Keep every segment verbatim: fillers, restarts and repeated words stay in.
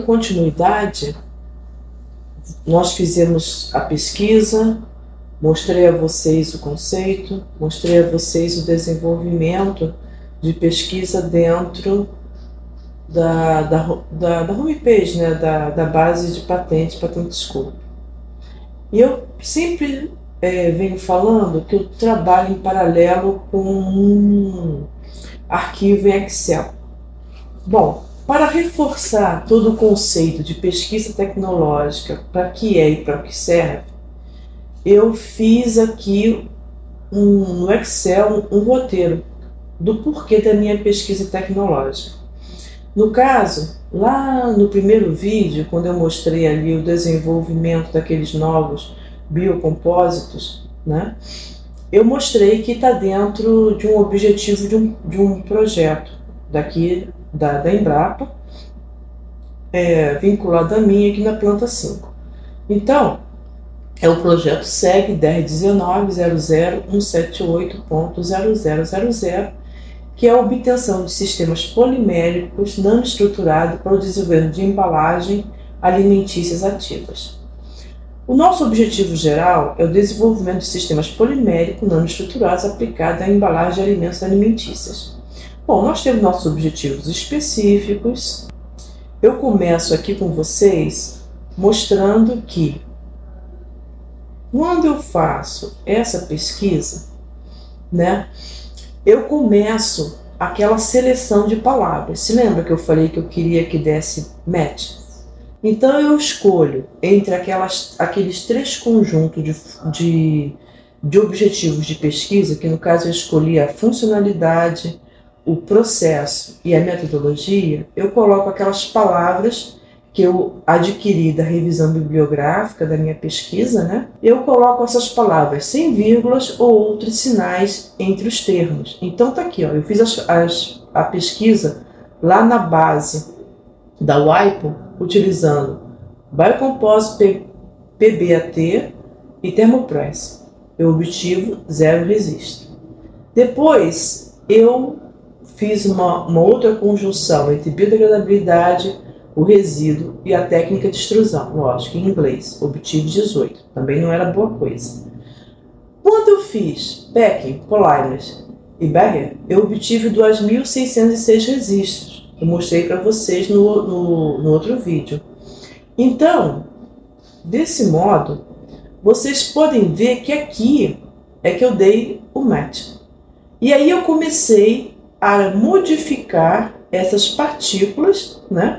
continuidade, nós fizemos a pesquisa, mostrei a vocês o conceito, mostrei a vocês o desenvolvimento de pesquisa dentro da, da, da, da homepage, né, da, da base de patente, Patent School. E eu sempre é, venho falando que eu trabalho em paralelo com um arquivo em Excel. Bom, para reforçar todo o conceito de pesquisa tecnológica, para que é e para o que serve, eu fiz aqui um, no Excel um, um roteiro do porquê da minha pesquisa tecnológica. No caso, lá no primeiro vídeo, quando eu mostrei ali o desenvolvimento daqueles novos biocompósitos, né, eu mostrei que está dentro de um objetivo de um, de um projeto daqui da, da Embrapa, é, vinculado a mim aqui na planta cinco. Então, é o projeto S E G dez dezenove zero zero um sete oito ponto zero zero zero zero, que é a obtenção de sistemas poliméricos nanoestruturados para o desenvolvimento de embalagem alimentícias ativas. O nosso objetivo geral é o desenvolvimento de sistemas poliméricos nanoestruturados aplicados à embalagem de alimentos alimentícios. Bom, nós temos nossos objetivos específicos. Eu começo aqui com vocês mostrando que quando eu faço essa pesquisa, né, eu começo aquela seleção de palavras. Se lembra que eu falei que eu queria que desse match? Então eu escolho entre aquelas, aqueles três conjuntos de, de, de objetivos de pesquisa, que no caso eu escolhi a funcionalidade, o processo e a metodologia, eu coloco aquelas palavras que eu adquiri da revisão bibliográfica da minha pesquisa, né? Eu coloco essas palavras sem vírgulas ou outros sinais entre os termos. Então tá aqui, ó, eu fiz as, as, a pesquisa lá na base da WIPO, utilizando Biocomposite P B A T e Thermopress. Eu obtive zero resistro. Depois eu fiz uma, uma outra conjunção entre biodegradabilidade, o resíduo e a técnica de extrusão, lógico, em inglês, obtive dezoito, também não era boa coisa. Quando eu fiz packing, polymers e barrier, eu obtive dois mil seiscentos e seis registros, eu mostrei para vocês no, no, no outro vídeo. Então, desse modo, vocês podem ver que aqui é que eu dei o match. E aí eu comecei a modificar essas partículas, né?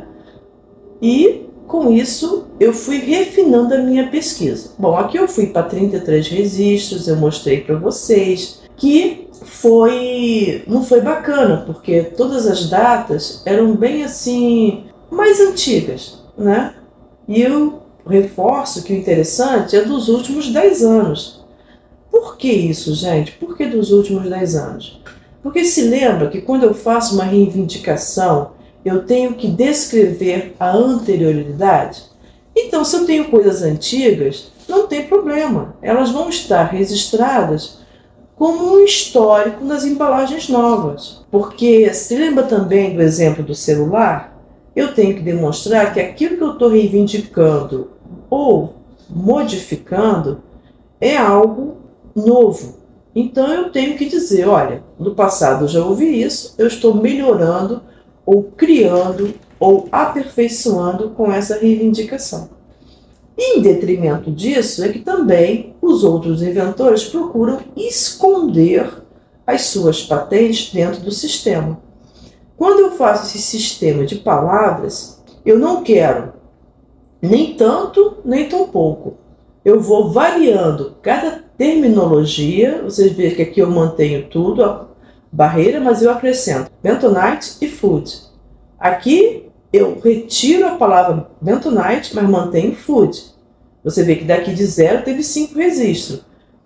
E com isso eu fui refinando a minha pesquisa. Bom, aqui eu fui para trinta e três registros, eu mostrei para vocês que foi, não foi bacana, porque todas as datas eram bem assim, mais antigas, né? E eu reforço que o interessante é dos últimos dez anos. Por que isso, gente? Por que dos últimos dez anos? Porque se lembra que quando eu faço uma reivindicação, eu tenho que descrever a anterioridade? Então, se eu tenho coisas antigas, não tem problema. Elas vão estar registradas como um histórico nas embalagens novas. Porque, se lembra também do exemplo do celular? Eu tenho que demonstrar que aquilo que eu estou reivindicando ou modificando é algo novo. Então, eu tenho que dizer, olha, no passado eu já ouvi isso, eu estou melhorando ou criando ou aperfeiçoando com essa reivindicação. E em detrimento disso é que também os outros inventores procuram esconder as suas patentes dentro do sistema. Quando eu faço esse sistema de palavras, eu não quero nem tanto, nem tão pouco. Eu vou variando cada terminologia, vocês veem que aqui eu mantenho tudo, a barreira, mas eu acrescento bentonite e food. Aqui eu retiro a palavra bentonite, mas mantenho food. Você vê que daqui de zero teve cinco registros.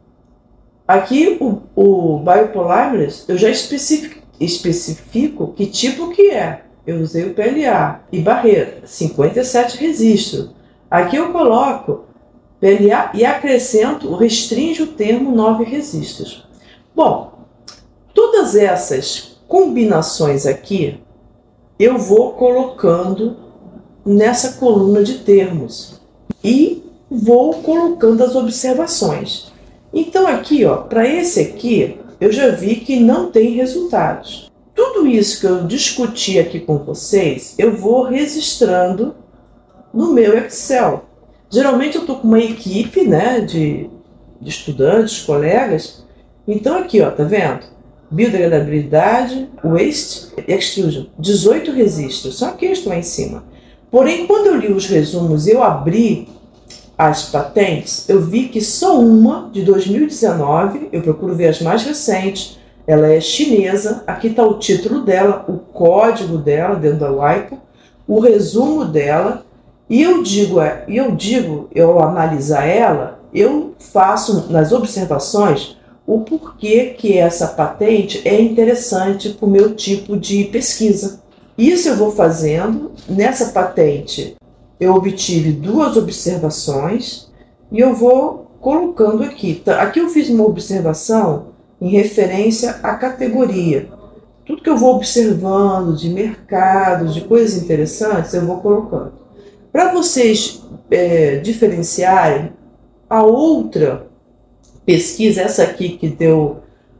Aqui o, o biopolymers eu já especifico, especifico que tipo que é. Eu usei o P L A e barreira, cinquenta e sete registros. Aqui eu coloco P L A e acrescento, restringe o termo nove registros. Bom, todas essas combinações aqui, eu vou colocando nessa coluna de termos e vou colocando as observações. Então aqui, ó, para esse aqui, eu já vi que não tem resultados. Tudo isso que eu discuti aqui com vocês, eu vou registrando no meu Excel. Geralmente eu estou com uma equipe, né, de, de estudantes, colegas. Então aqui, ó, tá vendo? Biodegradabilidade, waste, extrusion, dezoito registros, são aqueles lá em cima. Porém, quando eu li os resumos, eu abri as patentes, eu vi que só uma de dois mil e dezenove, eu procuro ver as mais recentes, ela é chinesa, aqui está o título dela, o código dela dentro da WIPO, o resumo dela, e eu digo, e eu digo, eu analisar ela, eu faço nas observações o porquê que essa patente é interessante para o meu tipo de pesquisa. Isso eu vou fazendo. Nessa patente eu obtive duas observações e eu vou colocando aqui. Aqui eu fiz uma observação em referência à categoria. Tudo que eu vou observando de mercado, de coisas interessantes, eu vou colocando. Para vocês é, diferenciarem, a outra pesquisa, essa aqui que deu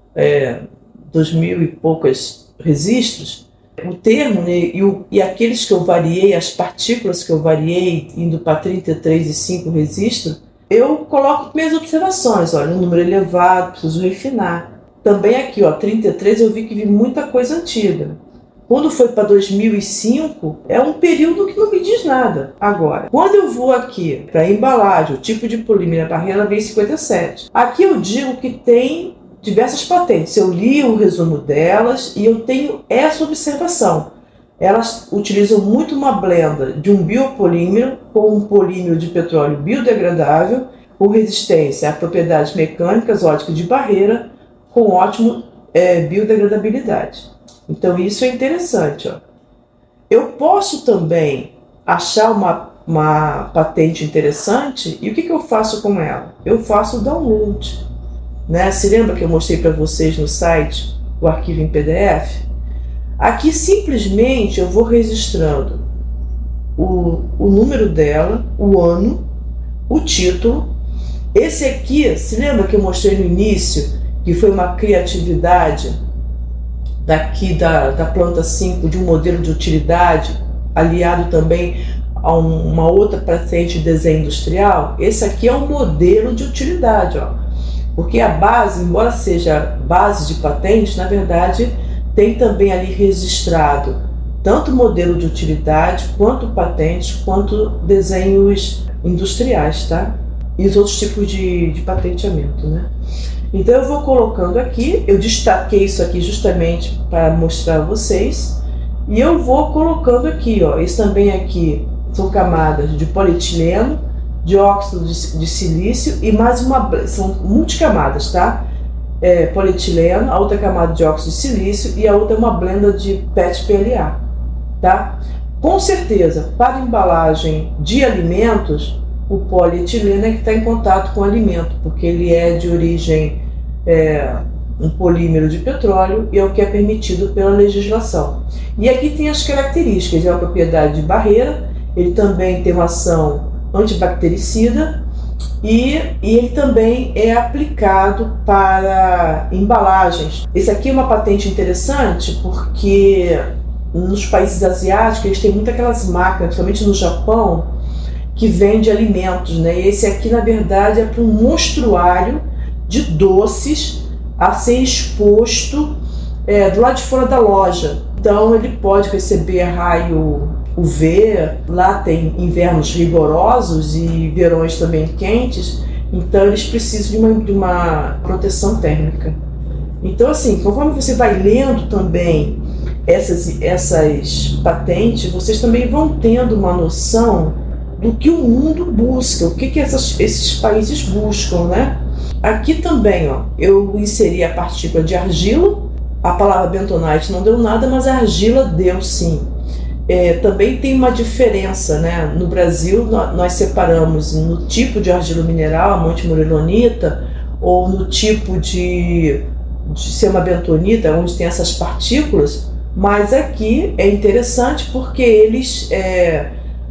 é, dois mil e poucos registros, o termo, né, e, o, e aqueles que eu variei, as partículas que eu variei, indo para trinta e três e cinco registros, eu coloco minhas observações. Olha, um número elevado, preciso refinar. Também aqui, ó, trinta e três, eu vi que vi muita coisa antiga. Quando foi para dois mil e cinco, é um período que não me diz nada. Agora, quando eu vou aqui para embalagem, o tipo de polímero, a barreira B cinquenta e sete, aqui eu digo que tem diversas patentes. Eu li o resumo delas e eu tenho essa observação. Elas utilizam muito uma blenda de um biopolímero com um polímero de petróleo biodegradável, com resistência a propriedades mecânicas, óticas de barreira, com ótimo é, biodegradabilidade. Então isso é interessante, ó. Eu posso também achar uma, uma patente interessante e o que, que eu faço com ela? Eu faço o download, né? Se lembra que eu mostrei para vocês no site o arquivo em P D F? Aqui simplesmente eu vou registrando o, o número dela, o ano, o título. Esse aqui, se lembra que eu mostrei no início que foi uma criatividade daqui da, da planta cinco, de um modelo de utilidade, aliado também a um, uma outra patente de desenho industrial? Esse aqui é um modelo de utilidade, ó. Porque a base, embora seja base de patente, na verdade tem também ali registrado tanto modelo de utilidade, quanto patentes, quanto desenhos industriais, tá? E os outros tipos de, de patenteamento, né? Então eu vou colocando aqui, eu destaquei isso aqui justamente para mostrar a vocês, e eu vou colocando aqui, ó, isso também aqui são camadas de polietileno, de óxido de, de silício e mais uma, são multicamadas, tá? É, polietileno, a outra camada de óxido de silício e a outra é uma blenda de P E T P L A, tá? Com certeza, para embalagem de alimentos, o polietileno é que está em contato com o alimento, porque ele é de origem, é, um polímero de petróleo e é o que é permitido pela legislação. E aqui tem as características, é uma propriedade de barreira, ele também tem uma ação antibactericida e, e ele também é aplicado para embalagens. Esse aqui é uma patente interessante porque nos países asiáticos eles têm muito aquelas máquinas, principalmente no Japão, que vende alimentos, né? Esse aqui, na verdade, é para um monstruário de doces a ser exposto é, do lado de fora da loja. Então, ele pode receber raio U V, lá tem invernos rigorosos e verões também quentes, então eles precisam de uma, de uma proteção térmica. Então, assim, conforme você vai lendo também essas, essas patentes, vocês também vão tendo uma noção do que o mundo busca, o que, que essas, esses países buscam, né? Aqui também, ó, eu inseri a partícula de argila, a palavra bentonite não deu nada, mas a argila deu sim. É, também tem uma diferença, né? No Brasil, nós, nós separamos no tipo de argila mineral, a montemurillonita, ou no tipo de, de ser uma bentonita, onde tem essas partículas, mas aqui é interessante porque eles... É,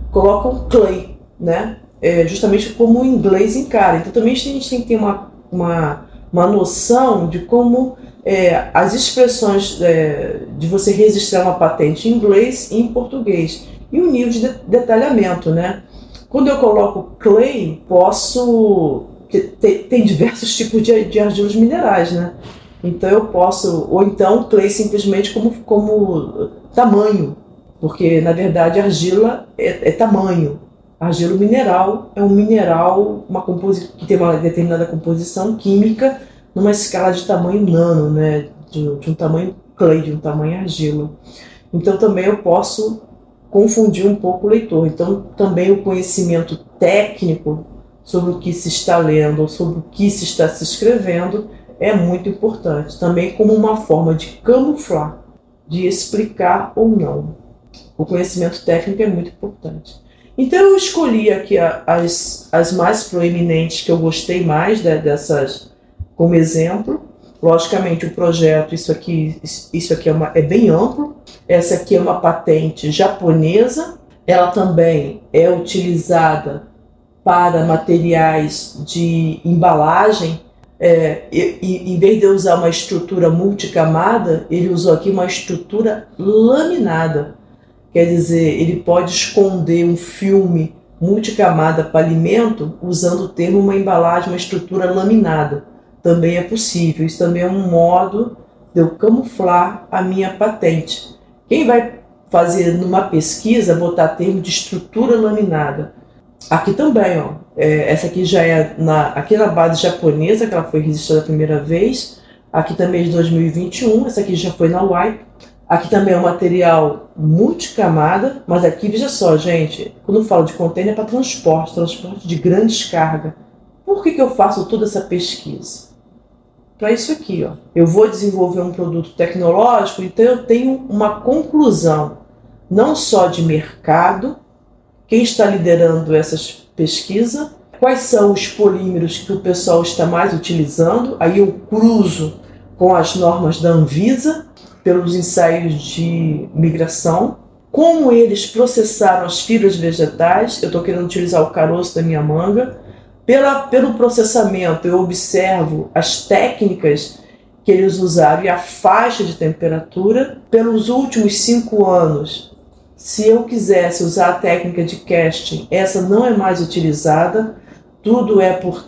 colocam clay, né? É, justamente como o inglês encara. Então também a gente tem que ter uma, uma, uma noção de como é, as expressões é, de você registrar uma patente em inglês e em português. E o nível de detalhamento, né? Quando eu coloco clay, posso... Tem, tem diversos tipos de, de argilas minerais, né? Então eu posso... Ou então clay simplesmente como, como tamanho. Porque, na verdade, argila é, é tamanho. Argila mineral é um mineral uma composi- que tem uma determinada composição química numa escala de tamanho nano, né? De, de um tamanho clay, de um tamanho argila. Então também eu posso confundir um pouco o leitor. Então também o conhecimento técnico sobre o que se está lendo ou sobre o que se está se escrevendo é muito importante. Também como uma forma de camuflar, de explicar ou não. O conhecimento técnico é muito importante. Então eu escolhi aqui as, as mais proeminentes que eu gostei mais, né, dessas como exemplo. Logicamente o projeto, isso aqui, isso aqui é, uma, é bem amplo. Essa aqui é uma patente japonesa. Ela também é utilizada para materiais de embalagem. É, e, e, em vez de eu usar uma estrutura multicamada, ele usou aqui uma estrutura laminada. Quer dizer, ele pode esconder um filme multicamada para alimento usando o termo uma embalagem, uma estrutura laminada. Também é possível. Isso também é um modo de eu camuflar a minha patente. Quem vai fazer numa pesquisa, botar termo de estrutura laminada. Aqui também, ó, é, essa aqui já é na, aqui na base japonesa, que ela foi registrada a primeira vez. Aqui também é de dois mil e vinte e um, essa aqui já foi na U I P. Aqui também é um material multicamada, mas aqui, veja só, gente, quando eu falo de container é para transporte, transporte de grandes cargas. Por que que eu faço toda essa pesquisa? Para isso aqui, ó. Eu vou desenvolver um produto tecnológico, então eu tenho uma conclusão, não só de mercado, quem está liderando essas pesquisas, quais são os polímeros que o pessoal está mais utilizando, aí eu cruzo com as normas da Anvisa, pelos ensaios de migração, como eles processaram as fibras vegetais, eu estou querendo utilizar o caroço da minha manga, pela, pelo processamento eu observo as técnicas que eles usaram e a faixa de temperatura. Pelos últimos cinco anos, se eu quisesse usar a técnica de casting, essa não é mais utilizada, tudo é por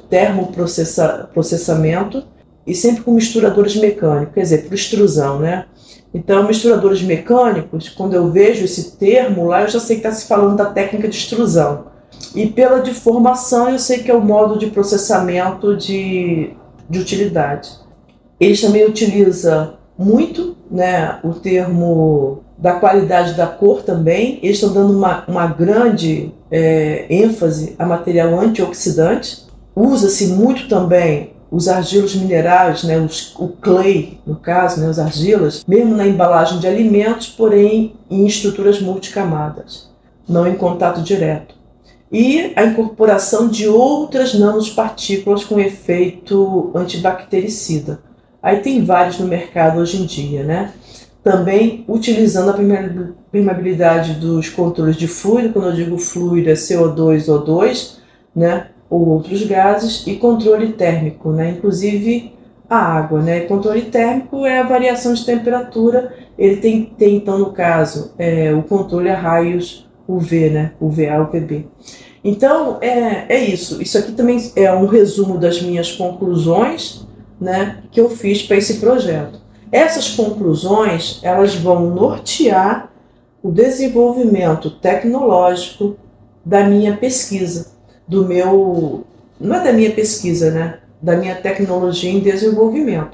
termoprocessamento e sempre com misturadores mecânicos, quer dizer, por extrusão, né? Então, misturadores mecânicos, quando eu vejo esse termo lá, eu já sei que está se falando da técnica de extrusão. E pela deformação, eu sei que é o modo de processamento de, de utilidade. Eles também utilizam muito, né, o termo da qualidade da cor também. Eles estão dando uma, uma grande é, ênfase a material antioxidante. Usa-se muito também os argilos minerais, né, os, o clay, no caso, né, os argilas, mesmo na embalagem de alimentos, porém em estruturas multicamadas, não em contato direto. E a incorporação de outras nanopartículas com efeito antibactericida. Aí tem vários no mercado hoje em dia, né? Também utilizando a permeabilidade dos controles de fluido, quando eu digo fluido é C O dois, O dois, né? Ou outros gases, e controle térmico, né? Inclusive a água, né? Controle térmico é a variação de temperatura, ele tem, tem então no caso é, o controle a raios U V, né? U V A, U V B. Então é, é isso, isso aqui também é um resumo das minhas conclusões, né? Que eu fiz para esse projeto. Essas conclusões, elas vão nortear o desenvolvimento tecnológico da minha pesquisa. Do meu, não é da minha pesquisa, né? Da minha tecnologia em desenvolvimento.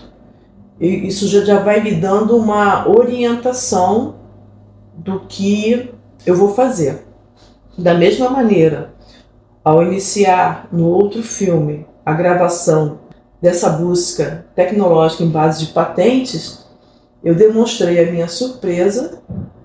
E isso já, já vai me dando uma orientação do que eu vou fazer. Da mesma maneira, ao iniciar no outro filme a gravação dessa busca tecnológica em base de patentes, eu demonstrei a minha surpresa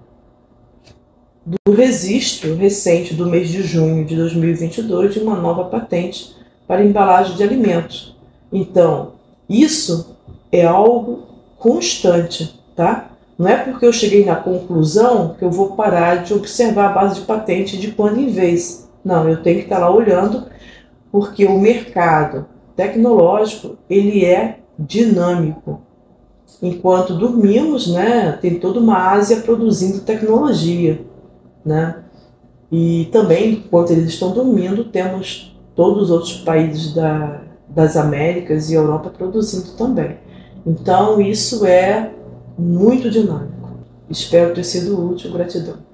do registro recente do mês de junho de dois mil e vinte e dois de uma nova patente para embalagem de alimentos. Então, isso é algo constante, tá? Não é porque eu cheguei na conclusão que eu vou parar de observar a base de patente de quando em vez. Não, eu tenho que estar lá olhando, porque o mercado tecnológico ele é dinâmico. Enquanto dormimos, né, tem toda uma Ásia produzindo tecnologia, né? E também, enquanto eles estão dormindo, temos todos os outros países da, das Américas e Europa produzindo também. Então, isso é muito dinâmico. Espero ter sido útil. Gratidão.